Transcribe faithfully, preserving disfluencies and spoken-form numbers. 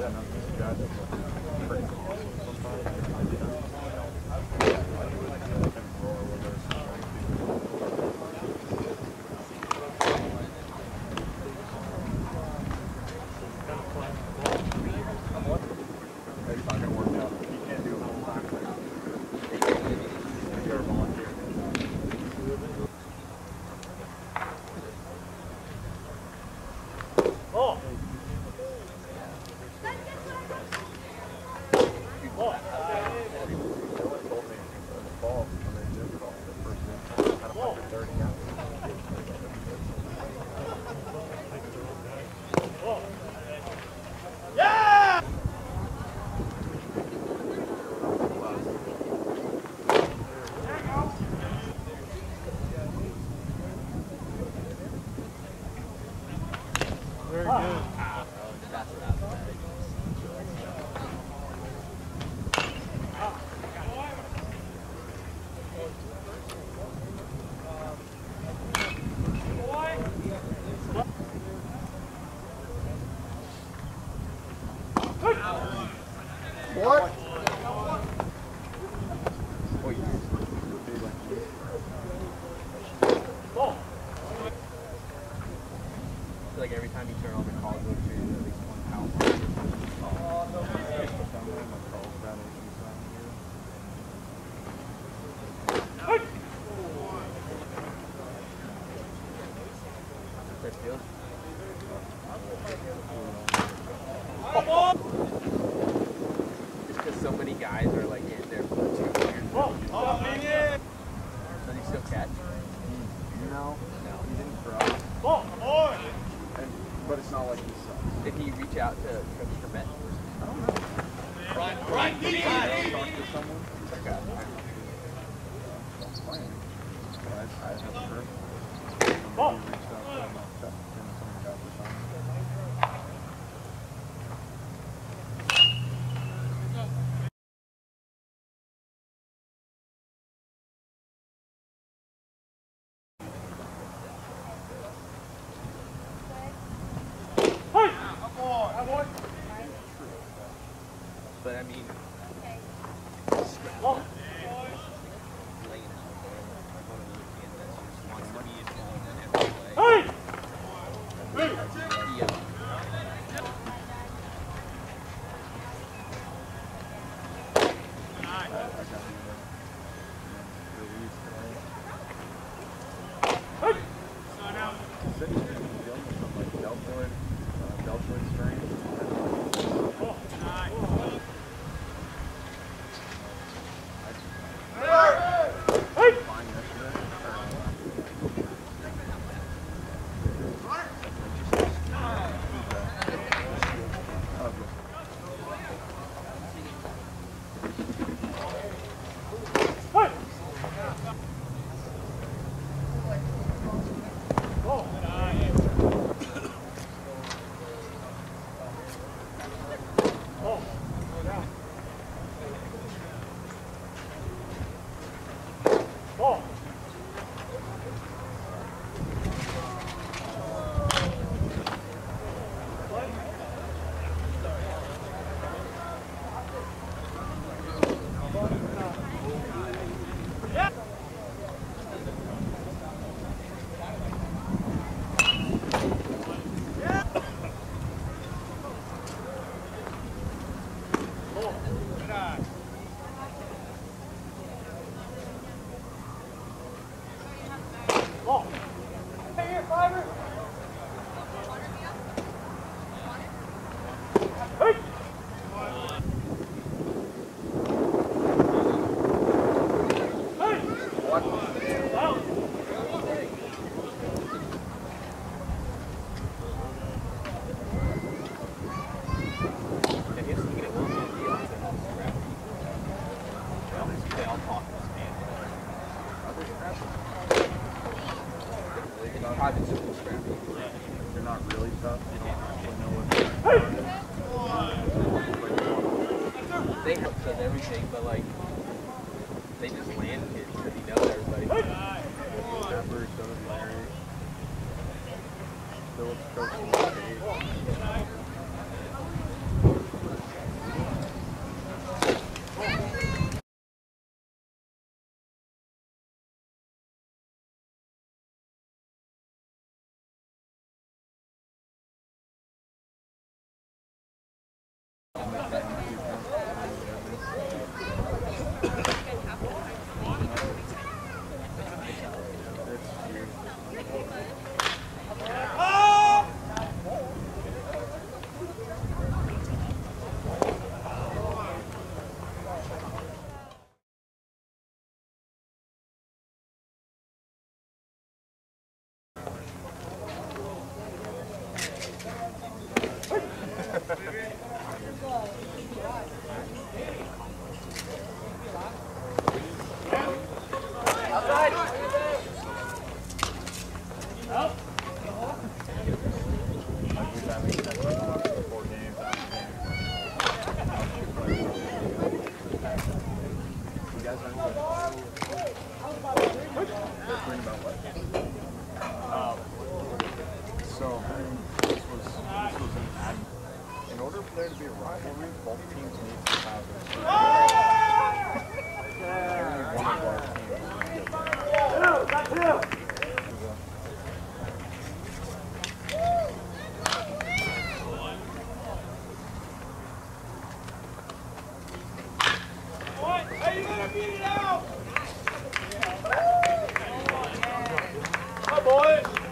What? Like every time you turn on the call, go to at least one Palomar. Just because so many guys are like in there for two years. Oh, oh, man. Does he still catch? No. No. He didn't throw. Oh, boy. And, but it's not like he sucks. Did he reach out to Coach Kermit? I don't know. Right, right, Did he talk to someone? Okay. That's fine. But I, I haven't heard. Oh. Maybe he reached out to him. I'll check him if someone got this on. But I mean, Oh. Hey! yeah. I, I got him released today. Hey! He said he's been dealing with some like deltoid, uh, deltoid strain. Oh. Hey! Fine yesterday. Hey! Oh. Oh. Down. Oh. Oh. Hey, here, Fiver. Hey. Hey. What? Out. I guess you get a little bit of the odds and all scrappy. They all talk in Spanish. Are they scrappy? It's probably super scrappy. They're not really tough. You don't actually know what they're doing. They have said everything, but like, they just land kids because he knows everybody. Pepper, so does Larry. Phillips coaching the state. There to be a rivalry, both teams need to have it. Only one of our teams. Two, got two. Hey, you gotta beat it out! Come on, boys!